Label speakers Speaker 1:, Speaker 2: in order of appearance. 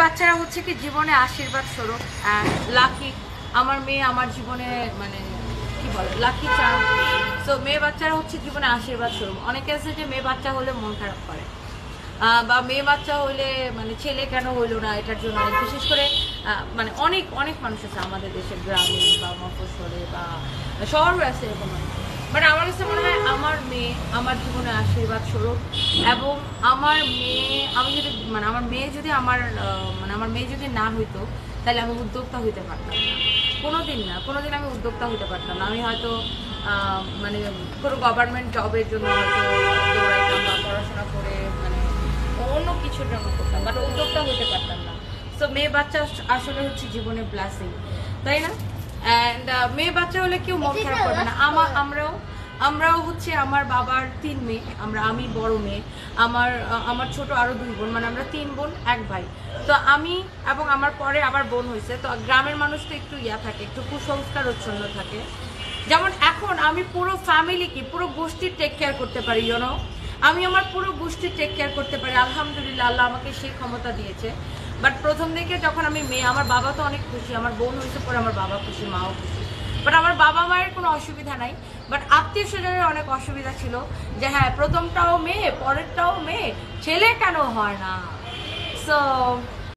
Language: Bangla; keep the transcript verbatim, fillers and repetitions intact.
Speaker 1: বাচ্চারা হচ্ছে কি জীবনে আশীর্বাদ স্বরূপ, লাকি। আমার মেয়ে আমার জীবনে মানে কি বলে লাকি চার্ম। সো মেয়ে বাচ্চারা হচ্ছে জীবনে আশীর্বাদ স্বরূপ। অনেকে আছে যে মেয়ে বাচ্চা হলে মন খারাপ করে, বা মেয়ে বাচ্চা হইলে মানে ছেলে কেন হইলো না এটার জন্য। বিশেষ করে মানে অনেক অনেক মানুষ আছে আমাদের দেশের গ্রামে বা মফস্বলে বা শহরে আছে এরকম। বাট আমার কাছে মনে হয় আমার মেয়ে আমার জীবনে আশীর্বাদ স্বরূপ। এবং আমার মেয়ে আমি যদি মানে আমার মেয়ে যদি আমার মানে আমার মেয়ে যদি না হইতো তাহলে আমি উদ্যোক্তা হইতে পারতাম না, কোনোদিন না কোনোদিন আমি উদ্যোক্তা হইতে পারতাম না। আমি হয়তো মানে কোনো গভর্নমেন্ট জবের জন্য হয়তো দৌড়াইতাম বা পড়াশোনা করে মানে অন্য কিছুর জন্য করতাম, বাট উদ্যোক্তা হইতে পারতাম না। সো মেয়ে বাচ্চা আসলে হচ্ছে জীবনে ব্লেসিং, তাই না? অ্যান্ড মেয়ে বাচ্চা হলে কেউ মন খারাপ করবে না। আমার আমরাও আমরাও হচ্ছে আমার বাবার তিন মেয়ে, আমরা আমি বড় মেয়ে, আমার আমার ছোট আরও দুই বোন, মানে আমরা তিন বোন এক ভাই। তো আমি এবং আমার পরে আবার বোন হয়েছে। তো গ্রামের মানুষ তো একটু ইয়া থাকে, একটু কুসংস্কার উচ্ছন্ন থাকে। যেমন এখন আমি পুরো ফ্যামিলিকে পুরো গোষ্ঠীর টেক কেয়ার করতে পারি, ইউনো আমি আমার পুরো গোষ্ঠীর টেক কেয়ার করতে পারি। আলহামদুলিল্লাহ, আল্লাহ আমাকে সেই ক্ষমতা দিয়েছে। বাট প্রথম দিকে যখন আমি মেয়ে, আমার বাবা তো অনেক খুশি, আমার বোন হয়েছে পরে আমার বাবা খুশি, মাও খুশি। বাট আমার বাবা মায়ের কোনো অসুবিধা নাই, বাট আত্মীয় স্বজনের অনেক অসুবিধা ছিল যে হ্যাঁ প্রথমটাও মেয়ে পরেরটাও মেয়ে, ছেলে কেন হয় না। সো